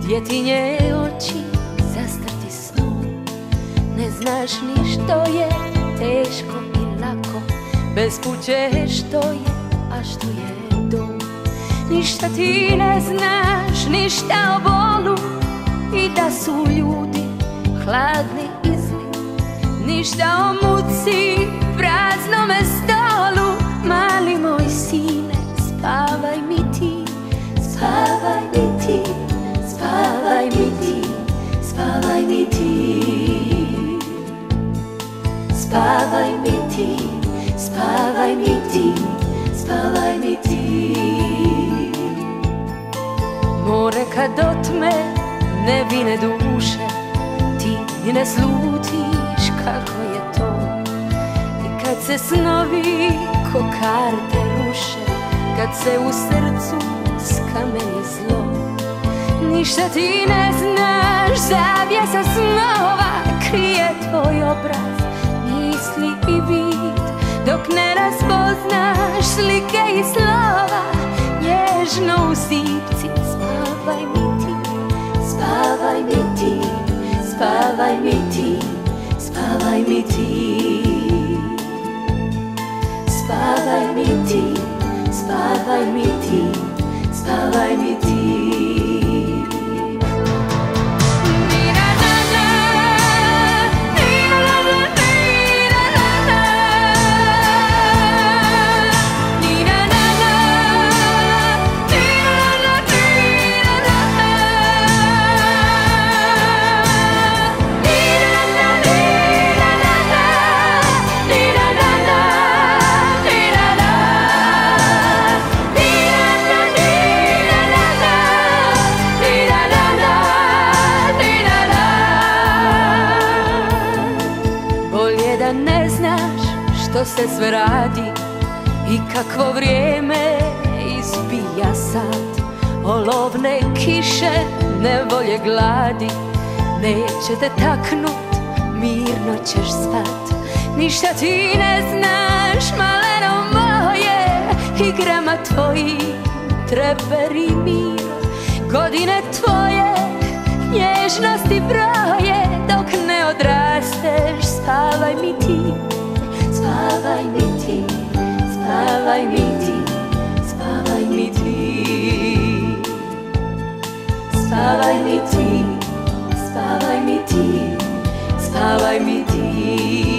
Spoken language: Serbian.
Djetinje oči zastrti snom, ne znaš ni što je teško i lako, bez kuće što je, a što je dom. Ništa ti ne znaš, ništa o bolu i da su ljudi hladni i zli. Ništa o muci, praznome stolu, mali moj sine, spavaj mi ti, spavaj mi ti, spavaj mi ti, spavaj mi ti, spavaj mi ti, spavaj mi ti, spavaj mi ti. More kad otme nevine duše, ti ne slutiš kako je to. I kad se snovi ko karte ruše, kad se u srcu skameni zlo. Ništa ti ne znaš, zavjesa snova krije tvoj obraz, misli i vid, dok ne raspoznaš slike i slova. Nježno u sipci spavaj mi ti, spavaj mi ti, spavaj mi ti, spavaj mi ti, spavaj mi ti, spavaj mi ti, spavaj mi ti. Ne znaš što se sve radi i kakvo vrijeme izbija sad. Olovne kiše, nevolje, gladi neće te taknut, mirno ćeš spat. Ništa ti ne znaš, maleno moje, igrama tvoji treperi mir. Godine tvoje nježnosti broje, dok ne odrasteš. Spavaj mi ti, spavaj mi ti, spavaj mi ti, spavaj mi ti, spavaj mi ti, spavaj mi ti, spavaj mi ti.